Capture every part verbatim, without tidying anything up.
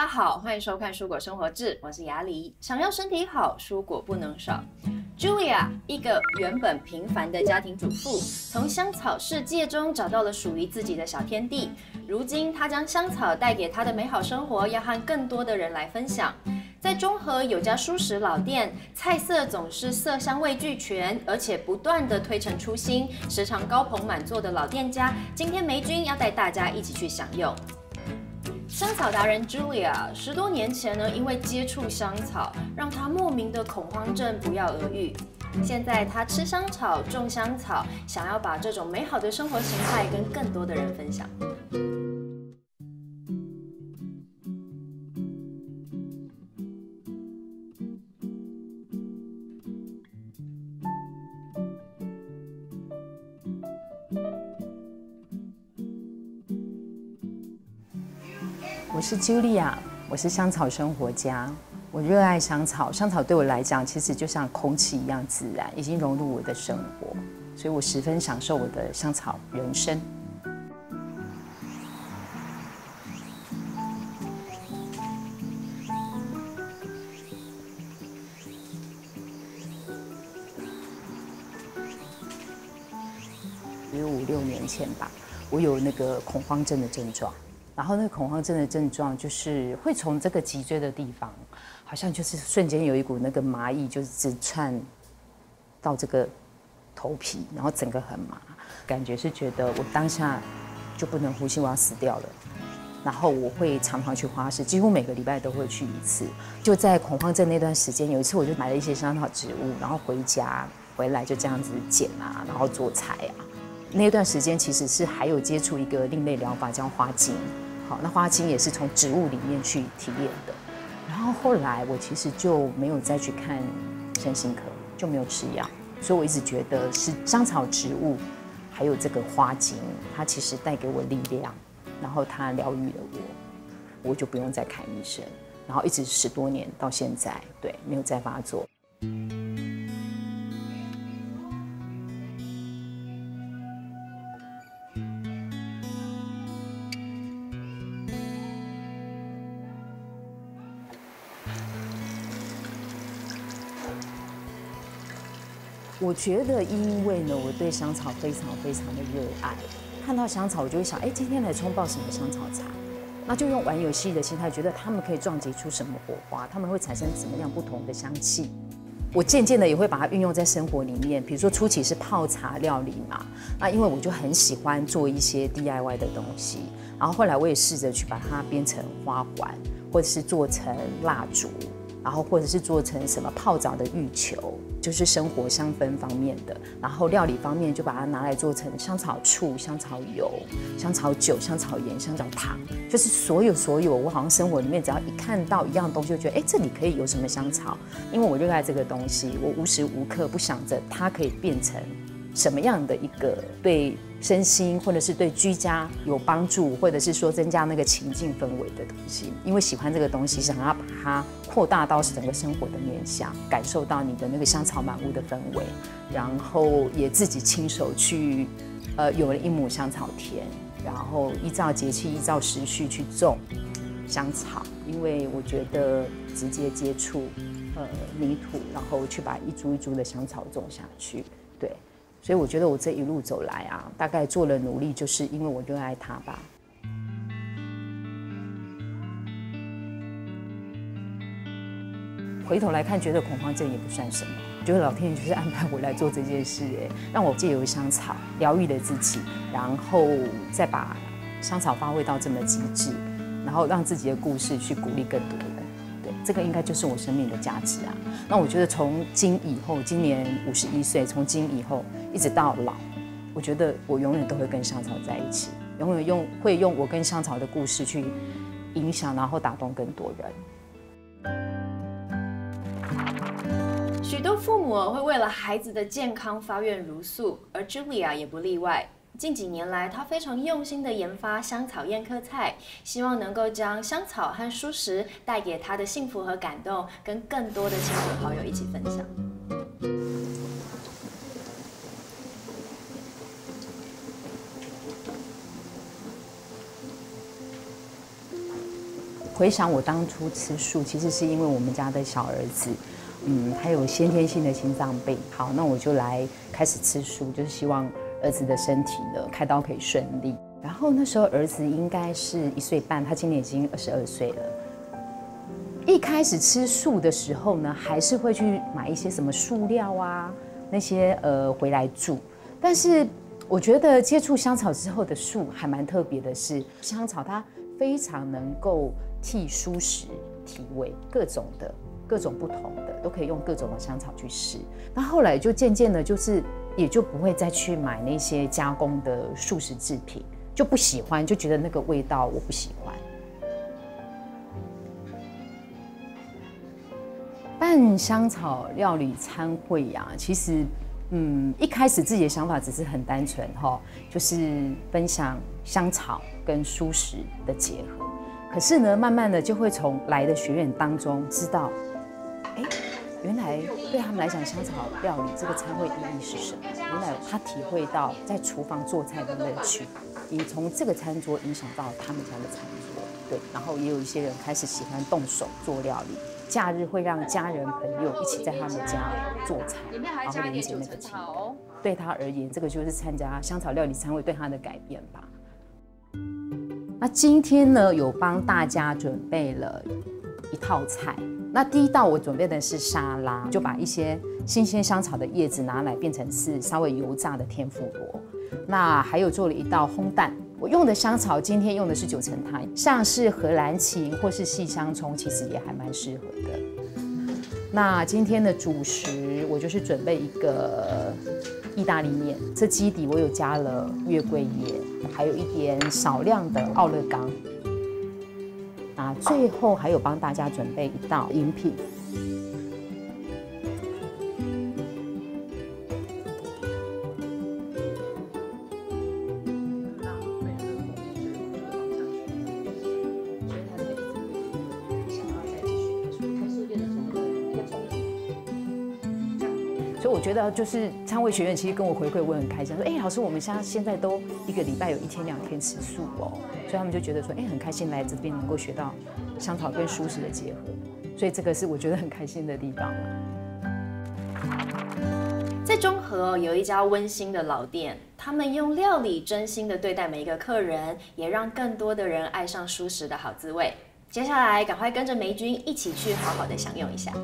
家好，欢迎收看《蔬果生活志》，我是雅里。想要身体好，蔬果不能少。Julia， 一个原本平凡的家庭主妇，从香草世界中找到了属于自己的小天地。如今，她将香草带给她的美好生活，要和更多的人来分享。在中和有家蔬食老店，菜色总是色香味俱全，而且不断的推陈出新，时常高朋满座的老店家，今天梅君要带大家一起去享用。香草达人 Julia 十多年前呢，因为接触香草，让她莫名的恐慌症不药而愈。现在她吃香草、种香草，想要把这种美好的生活形态跟更多的人分享。 我是 Julia， 我是香草生活家。我热爱香草，香草对我来讲，其实就像空气一样自然，已经融入我的生活，所以我十分享受我的香草人生。有五六年前吧，我有那个恐慌症的症状。然后那个恐慌症的症状就是会从这个脊椎的地方，好像就是瞬间有一股那个麻意，就是直窜到这个头皮，然后整个很麻，感觉是觉得我当下就不能呼吸，我要死掉了。然后我会常常去花市，几乎每个礼拜都会去一次。就在恐慌症那段时间，有一次我就买了一些香草植物，然后回家回来就这样子剪啊，然后做菜啊。那段时间其实是还有接触一个另类疗法，叫花精。好，那花精也是从植物里面去提炼的。然后后来我其实就没有再去看身心科，就没有吃药。所以我一直觉得是香草植物，还有这个花精，它其实带给我力量，然后它疗愈了我，我就不用再看医生。然后一直十多年到现在，对，没有再发作。我觉得，因为呢，我对香草非常非常的热爱，看到香草我就会想，哎，今天来冲泡什么香草茶？那就用玩游戏的心态，觉得他们可以撞击出什么火花，他们会产生什么样不同的香气。我渐渐的也会把它运用在生活里面，比如说初期是泡茶料理嘛，那因为我就很喜欢做一些 D I Y 的东西，然后后来我也试着去把它编成花环，或者是做成蜡烛。然后或者是做成什么泡澡的浴球，就是生活香氛方面的。然后料理方面就把它拿来做成香草醋、香草油、香草酒、香草盐、香草糖，就是所有所有我好像生活里面只要一看到一样东西，就觉得哎，这里可以有什么香草，因为我热爱这个东西，我无时无刻不想着它可以变成什么样的一个对身心或者是对居家有帮助，或者是说增加那个情境氛围的东西。因为喜欢这个东西，想要把它扩大到整个生活的面向，感受到你的那个香草满屋的氛围，然后也自己亲手去，呃，有了一亩香草田，然后依照节气、依照时序去种香草。因为我觉得直接接触呃泥土，然后去把一株一株的香草种下去，对。所以我觉得我这一路走来啊，大概做了努力，就是因为我热爱它吧。回头来看，觉得恐慌症也不算什么，觉得老天爷就是安排我来做这件事，哎，让我借由香草疗愈了自己，然后再把香草发挥到这么极致，然后让自己的故事去鼓励更多人。对，这个应该就是我生命的价值啊。那我觉得从今以后，今年五十一岁，从今以后一直到老，我觉得我永远都会跟香草在一起，永远用会用我跟香草的故事去影响，然后打动更多人。许多父母会为了孩子的健康发愿茹素，而 Julia 也不例外。近几年来，她非常用心地研发香草宴客菜，希望能够将香草和蔬食带给她的幸福和感动，跟更多的亲朋好友一起分享。 回想我当初吃素，其实是因为我们家的小儿子，嗯，他有先天性的心脏病。好，那我就来开始吃素，就是希望儿子的身体呢开刀可以顺利。然后那时候儿子应该是一岁半，他今年已经二十二岁了。一开始吃素的时候呢，还是会去买一些什么素料啊，那些呃回来煮。但是我觉得接触香草之后的素还蛮特别的是，香草它非常能够替蔬食提味，各种的、各种不同的都可以用各种的香草去试。那后来就渐渐的，就是也就不会再去买那些加工的素食制品，就不喜欢，就觉得那个味道我不喜欢。办香草料理餐会呀、啊，其实，嗯，一开始自己的想法只是很单纯哈，就是分享香草跟蔬食的结合。可是呢，慢慢的就会从来的学员当中知道，哎，原来对他们来讲，香草料理这个餐会意义是什么？原来他体会到在厨房做菜的乐趣，也从这个餐桌影响到他们家的餐桌。对，然后也有一些人开始喜欢动手做料理。假日会让家人朋友一起在他们家做菜，然后连接那个情感。对他而言，这个就是参加香草料理餐会对他的改变吧。那今天呢，有帮大家准备了一套菜。那第一道我准备的是沙拉，就把一些新鲜香草的叶子拿来变成是稍微油炸的天妇罗。那还有做了一道烘蛋。我用的香草今天用的是九层塔，像是荷兰芹或是细香葱，其实也还蛮适合的。那今天的主食我就是准备一个意大利面，这基底我有加了月桂叶，还有一点少量的奥勒冈。那最后还有帮大家准备一道饮品。所以我觉得就是餐会学院其实跟我回馈，我很开心，说哎、欸，老师，我们现在现在都一个礼拜有一天两天吃素哦，所以他们就觉得说哎、欸，很开心来这边能够学到香草跟蔬食的结合，所以这个是我觉得很开心的地方。 在中和有一家温馨的老店，他们用料理真心的对待每一个客人，也让更多的人爱上蔬食的好滋味。接下来赶快跟着梅君一起去好好的享用一下。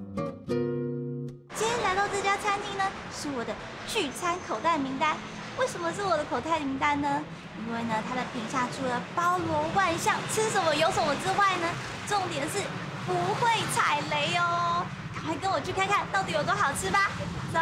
今天来到这家餐厅呢，是我的聚餐口袋名单。为什么是我的口袋名单呢？因为呢，它的品相除了包罗万象，吃什么有什么之外呢，重点是不会踩雷哦。赶快跟我去看看到底有多好吃吧，走！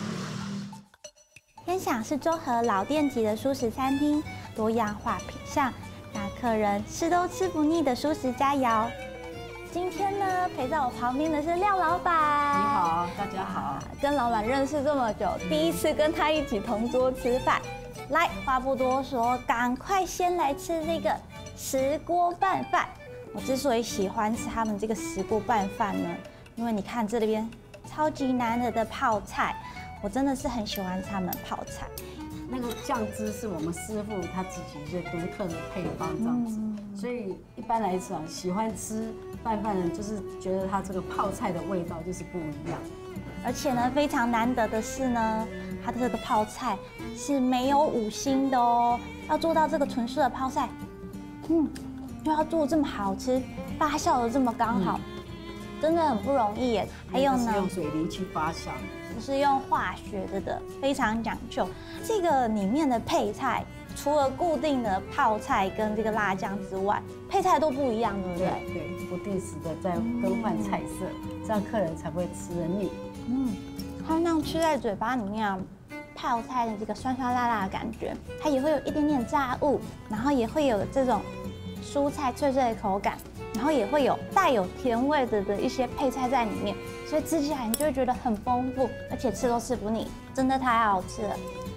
天享是中和老店级的蔬食餐厅，多样化品项，让客人吃都吃不腻的蔬食佳肴。今天呢，陪在我旁边的是廖老板。 你好，大家好。 跟老板认识这么久，第一次跟他一起同桌吃饭。来，话不多说，赶快先来吃这个石锅拌饭。我之所以喜欢吃他们这个石锅拌饭呢，因为你看这里边超级难得的泡菜，我真的是很喜欢吃他们泡菜。 那个酱汁是我们师傅他自己的独特的配方这样子，嗯、所以一般来讲，喜欢吃拌饭的人就是觉得它这个泡菜的味道就是不一样。 而且呢，非常难得的是呢，它的这个泡菜是没有五星的哦。要做到这个纯素的泡菜，嗯，又要做这么好吃，发酵的这么刚好，嗯、真的很不容易耶。还有呢， 是用水泥去发酵。 不是用化学的的，非常讲究。这个里面的配菜，除了固定的泡菜跟这个辣酱之外，配菜都不一样，对不对？ 对，对，不定时的在更换菜色，嗯、这样客人才不会吃得腻。 嗯，它那样吃在嘴巴里面啊，泡菜的这个酸酸辣辣的感觉，它也会有一点点炸物，然后也会有这种蔬菜脆脆的口感，然后也会有带有甜味的的一些配菜在里面。所以吃起来你就会觉得很丰富，而且吃都吃不腻，真的太好吃了。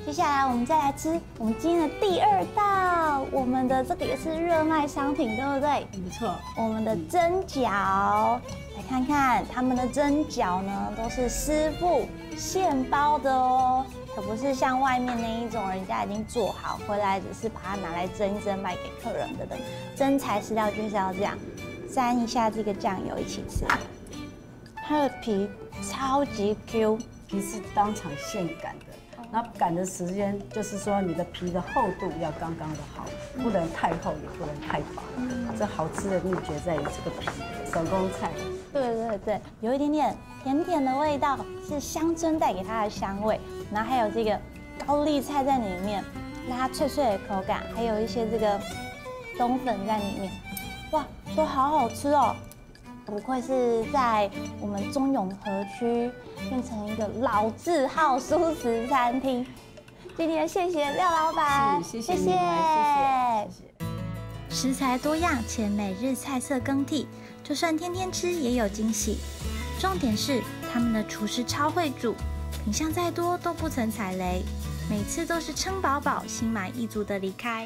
接下来我们再来吃我们今天的第二道，我们的这个也是热卖商品，对不对？ 没错， 我们的蒸饺，来看看他们的蒸饺呢，都是师傅现包的哦，可不是像外面那一种人家已经做好回来，只是把它拿来蒸一蒸卖给客人的。真材实料就是要这样，沾一下这个酱油一起吃，它的皮超级 Q， 皮是当场现擀的。那擀的时间就是说，你的皮的厚度要刚刚的好，不能太厚，也不能太薄。这好吃的秘诀在于这个皮，手工菜。 对对对，有一点点甜甜的味道，是香椿带给它的香味，然后还有这个高丽菜在里面，让它脆脆的口感，还有一些这个冬粉在里面，哇，都好好吃哦！不愧是在我们中永和区变成一个老字号素食餐厅。今天谢谢廖老板， 谢谢谢谢， 谢谢。 食材多样且每日菜色更替，就算天天吃也有惊喜。重点是他们的厨师超会煮，品相再多都不曾踩雷，每次都是撑饱饱、心满意足的离开。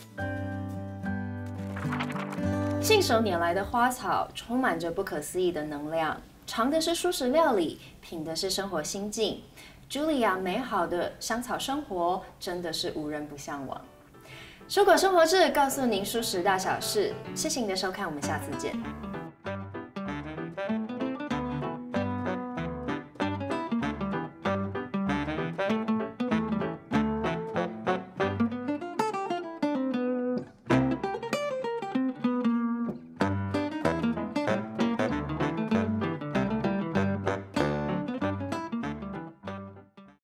信手拈来的花草，充满着不可思议的能量。尝的是蔬食料理，品的是生活心境。Julia 美好的香草生活，真的是无人不向往。蔬果生活志告诉您蔬食大小事，谢谢您的收看，我们下次见。